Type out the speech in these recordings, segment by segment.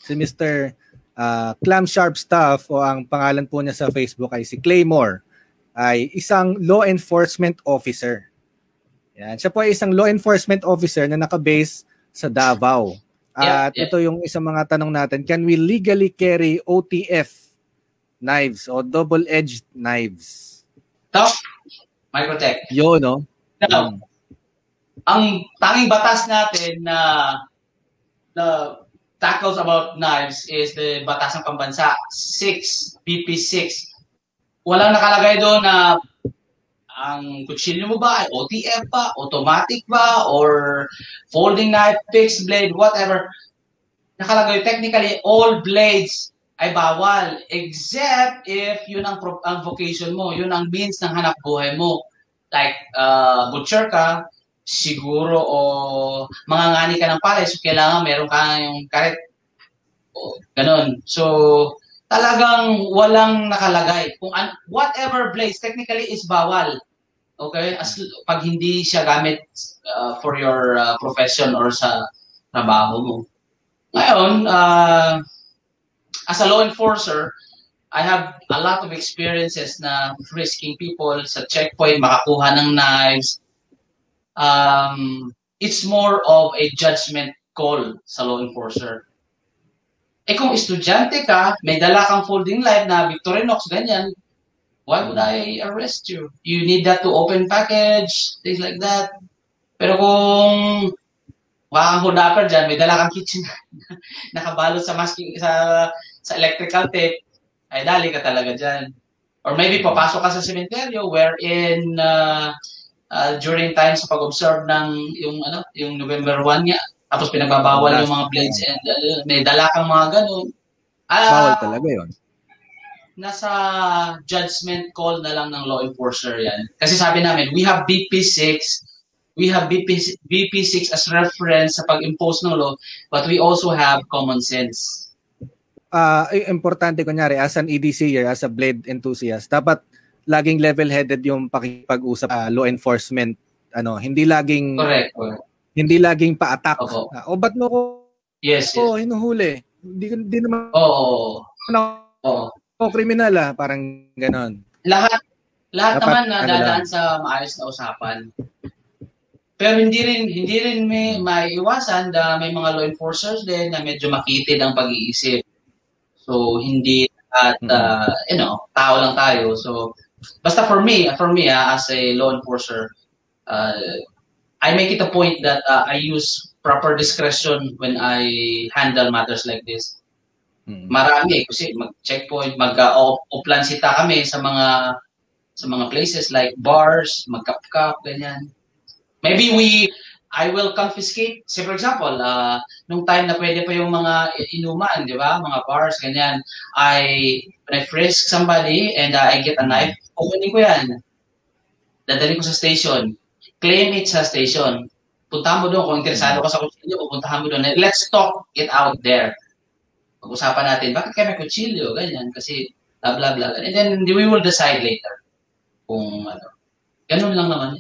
Si Mr. Clam Sharp Stuff, o ang pangalan po niya sa Facebook ay si Claymore, ay isang law enforcement officer. Yan. Siya po ay isang law enforcement officer na nakabase sa Davao. At ito yung isang mga tanong natin. Can we legally carry OTF knives o double-edged knives? Top, Microtech. Yun, no? Now, ang tanging batas natin na tackles about knives is the batas ng pambansa, 6, BP6. Walang nakalagay doon na ang kutsilyo mo ba ay OTF ba, automatic ba, or folding knife, fixed blade, whatever. Nakalagay technically all blades ay bawal except if yun ang vocation mo, yun ang means ng hanap buhay mo. Like butcher ka, siguro, o mangangani ka ng palay, so kailangan meron ka yung karet. Ganon. So talagang walang nakalagay. Kung whatever blades technically is bawal. Okay? Pag hindi siya gamit for your profession or sa trabaho mo. Ngayon, as a law enforcer, I have a lot of experiences na frisking people sa checkpoint, makakuha ng knives. It's more of a judgment call sa law enforcer. Kung estudyante ka, may dala kang folding knife na Victorinox, ganyan, why would I arrest you? You need that to open package, things like that. Pero kung wakang hodapper dyan, may dala kang kitchen nakabalot sa masking, sa electrical tape, ay dali ka talaga dyan. Or maybe papasok ka sa cementerio wherein during time sa pag-observe ng yung November 1 nga, tapos pinagbabawal yung mga blades and may dala kang mga ganun. Bawal talaga yun. Nasa judgment call na lang ng law enforcer yan. Kasi sabi namin, we have BP6 as reference sa pag-impose ng law, but we also have common sense. Importante kunyari, as an EDCer, as a blade enthusiast, dapat laging level-headed yung pakipag-usap law enforcement. Hindi laging correct. Hindi laging pa-attack. O ba't mo ko hinuhuli? Hindi naman kriminal parang ganon. Lahat naman na dadaan sa maayos na usapan. Pero hindi rin may maiiwasan na may mga law enforcers din na medyo makitid ang pag-iisip. So hindi at tao lang tayo. So basta for me as a law enforcer, I make it a point that I use proper discretion when I handle matters like this. Marami kasi mag-checkpoint, mag-oplansita kami sa mga places like bars, mag-cup, ganyan. Maybe I will confiscate. Say for example, nung time na pwede pa yung mga inuman, di ba? Mga bars, ganyan. When I frisk somebody and I get a knife, kukunin ko yan. Dadalhin ko sa station. Claim it sa station. Puntahan mo doon. Kung interesado ka sa kutsilyo, pupuntahan mo doon. Let's talk it out there. Pag-usapan natin, bakit kayo may kutsilyo? Ganyan. Kasi blah, blah, blah. And then we will decide later. Kung ganun lang naman.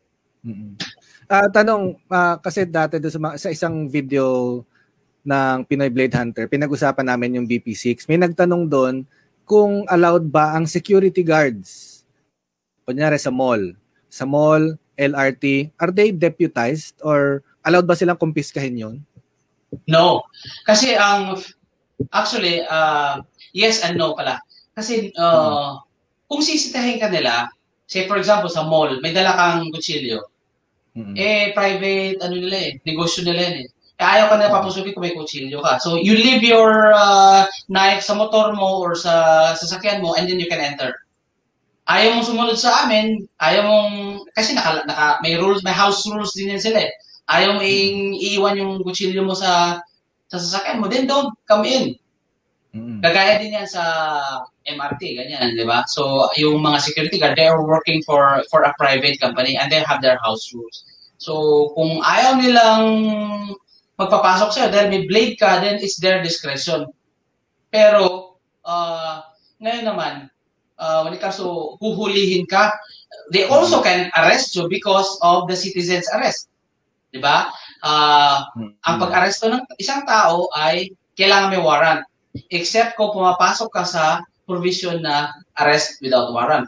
Tanong, kasi dati sa isang video ng Pinoy Blade Hunter, pinag-usapan namin yung BP6. May nagtanong doon kung allowed ba ang security guards. Kunyari sa mall. Sa mall, LRT, are they deputized or allowed ba silang kumpiskahin yun? No. Kasi actually, yes and no pala. Kasi kung sisitahin ka nila, say for example sa mall, may dala kang kutsilyo. Private, negosyo nila yan ayaw ka na papusukin kung may kutsilyo ka. So, you leave your knife sa motor mo or sa sasakyan mo and then you can enter. Ayaw mong sumunod sa amin, kasi may rules, may house rules din yan sila Ayaw mong iiwan yung kutsilyo mo sa sasakyan mo, then don't come in. Kagaya din yan sa MRT, ganyan, di ba? So, yung mga security guard, they are working for a private company and they have their house rules. So, kung ayaw nilang magpapasok sa'yo dahil may blade ka, then it's their discretion. Pero, ngayon naman, when it comes to huhulihin ka, they also can arrest you because of the citizen's arrest. Di ba? Ang pag-aresto ng isang tao ay kailangan may warrant. Except kung pumapasok ka sa provision na arrest without warrant.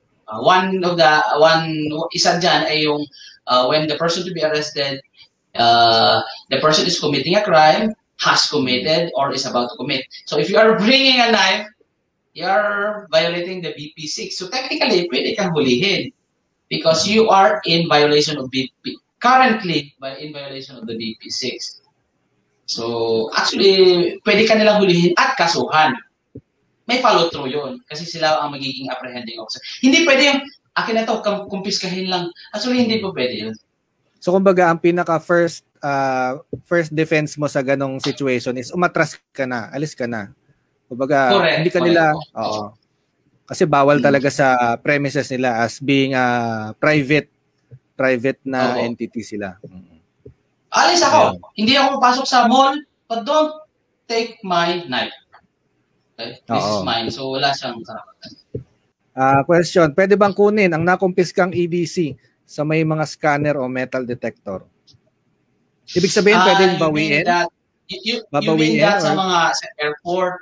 Isa dyan ay yung when the person to be arrested, the person is committing a crime, has committed, or is about to commit. So if you are bringing a knife, you're violating the BP6. So technically, pwede kang hulihin because you are in violation of currently in violation of the BP6. So actually, pwede ka nilang hulihin at kasuhan. May follow-through yun kasi sila ang magiging apprehending officer. Hindi pwede yung, akin na to, kumpiskahin lang. Actually, hindi po pwede yun. So, kumbaga, ang first defense mo sa ganong situation is umatras ka na, alis ka na. Kumbaga, correct, hindi ka nila, kasi bawal talaga sa premises nila as being private na entity sila. Alis ako. Hindi ako papasok sa mall, but don't take my knife. Okay? This is mine. So, wala siyang karapatan. Question. Pwede bang kunin ang nakumpiskang EDC sa may mga scanner o metal detector? Ibig sabihin, pwedeng bawiin? You mean that sa mga sa airport?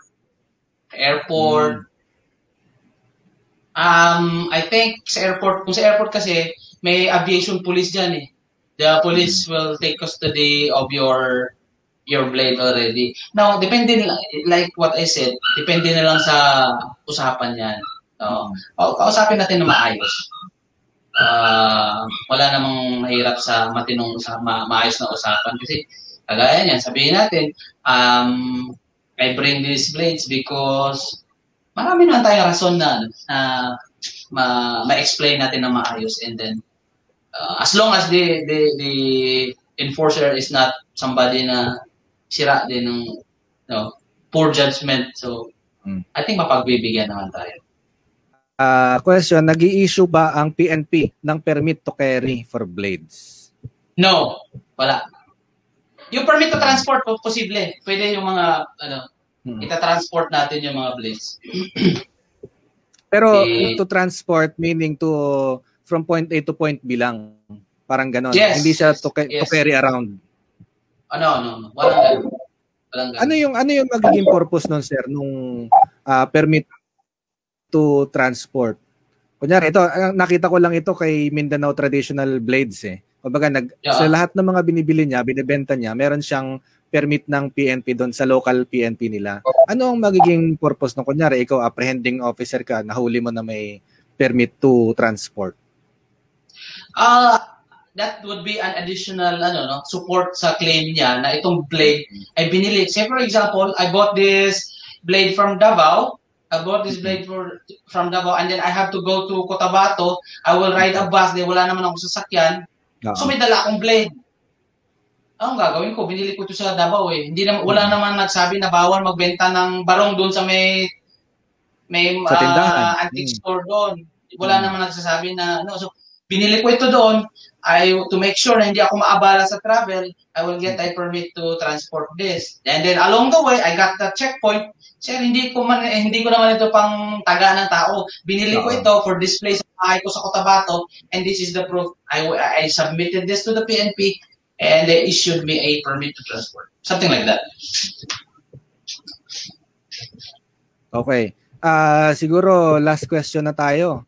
I think sa airport, kung sa airport kasi, may aviation police dyan eh. The police will take custody of your blade already. Now, depende like what I said, depende na lang sa usapan yan. Kausapin natin na maayos. Wala namang mahirap sa maayos na usapan kasi kagaya niyan, sabihin natin, I bring these blades because marami naman tayong rason na ma-explain natin na maayos, and then as long as the enforcer is not somebody na sira din ng poor judgment. So, I think mapagbibigyan naman tayo. Question, nag-i-issue ba ang PNP ng permit to carry for blades? No, wala. Yung permit to transport, posible. Pwede yung mga, ita-transport natin yung mga blades. Pero to transport, meaning from point A to point B lang. Parang ganon. Yes. Hindi siya to carry around. No. Walang ganun. Ano yung magiging purpose nun, sir, nung permit to transport? Kunyari, ito, nakita ko lang ito kay Mindanao Traditional Blades eh. Kumbaga, sa lahat ng mga binibili niya, binibenta niya, meron siyang permit ng PNP doon sa local PNP nila. Ano ang magiging purpose nung kunyari, ikaw apprehending officer ka, nahuli mo na may permit to transport? That would be an additional support sa claim niya na itong blade ay binili. Say for example, I bought this blade from Davao. From Davao, and then I have to go to Cotabato. I will ride a bus. Wala naman ako sasakyan. So may dala akong blade. Anong gagawin ko? Binili ko ito sa Davao eh. Wala naman nagsabi na bawal magbenta ng barong doon sa may antique store doon. Wala naman nagsasabi na so binili ko ito doon. To make sure na hindi ako maabala sa travel, I will get a permit to transport this. And then along the way, I got the checkpoint. Sir, hindi ko naman ito pang taga ng tao. Binili ko ito for display sa bahay ko sa Cotabato, and this is the proof. I submitted this to the PNP, and they issued me a permit to transport. Something like that. Okay. Siguro last question na tayo.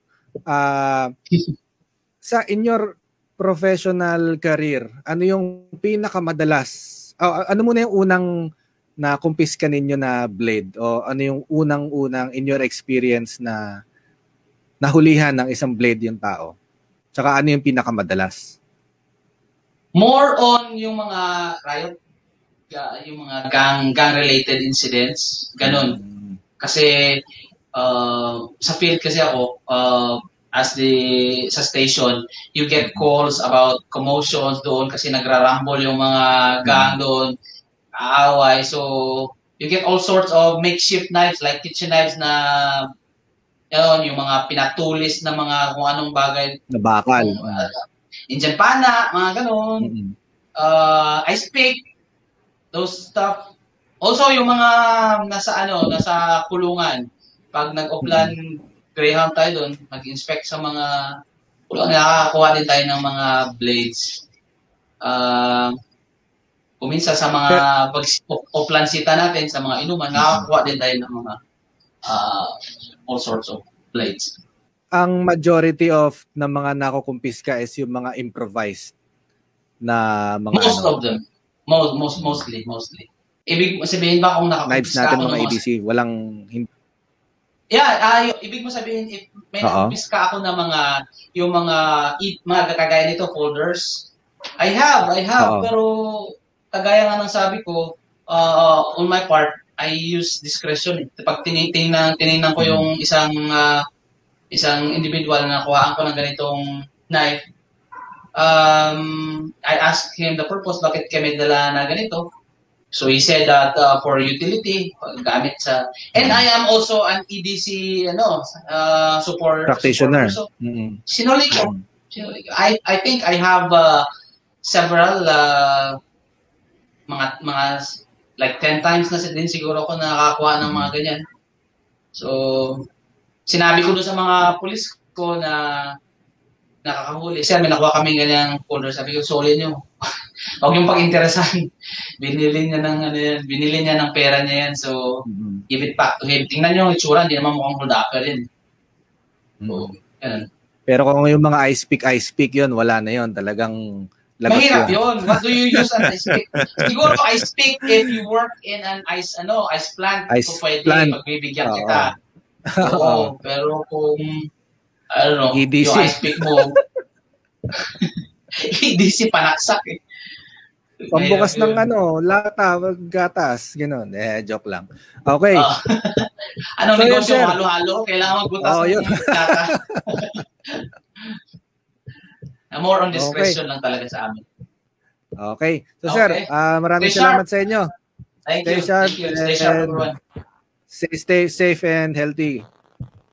In your professional career, ano yung pinakamadalas? Ano muna yung unang na kumpiska ninyo na blade? O ano yung unang in your experience na nahulihan ng isang blade yung tao? Tsaka ano yung pinakamadalas? More on yung mga riot, yung mga gang-related incidents, ganun. Kasi sa field kasi ako, sa station, you get calls about commotions doon kasi nagrarumble yung mga gang doon, aaway. So, you get all sorts of makeshift knives like kitchen knives na yung mga pinatulis na mga kung anong bagay. Na bakal. Indian pana, mga ganun. Ice pick, those stuff. Also, yung mga nasa kulungan. Pag nag-uplan Greyhound tayo doon, mag-inspect sa mga kulungan, nakakakuha din tayo ng mga blades. Kuminsan sa mga pag-oplansita natin, sa mga inuman, nakakakuha din tayo ng mga all sorts of plates. Ang majority of ng mga nakukumpiska is yung mga improvised na mga Most of them. Mostly. Ibig sabihin ba kung knives nakakumpiska natin ako mga ng mga... ABC, walang ibig mo sabihin, if may nakumpiska ako ng yung mga kagaya nito, folders, I have, pero kagaya nga ng sabi ko, on my part, I use discretion. Pag tinignan ko yung isang individual na kuhaan ko ng ganitong knife, I asked him the purpose, bakit kami dala na ganito. So he said that for utility, gamit sa... And I am also an EDC support practitioner. So, sinuli ko. I think I have several mga like 10 times na din siguro ako nakakakuha ng mga ganyan. So, sinabi ko doon sa mga pulis ko na nakakahuli. Sir, may nakuha kami ganyang folder. Sabi ko, solid nyo. Huwag yung pag-interesan. Binili niya ng pera niya yan. So, give it back to him. Tingnan nyo yung itsura, hindi naman mukhang hold-upper din. So, yan. Pero kung yung mga ice pick yun, wala na yun. Talagang lagot mahirap yun. What do you use an ice pick? Siguro ice pick if you work in an ice plant. So, pwede, pagbibigyan kita. Oo. Pero kung EDC. yung ice pick mo, EDC panaksak eh. Pambukas ng lata, gatas, gano'n. Joke lang. Okay. Anong negosyo? Halo-halo? Kailangan magbutas ng lata. More on discretion lang talaga sa amin. Okay. So sir, maraming salamat sa inyo. Thank you. Stay sharp, everyone. Stay safe and healthy.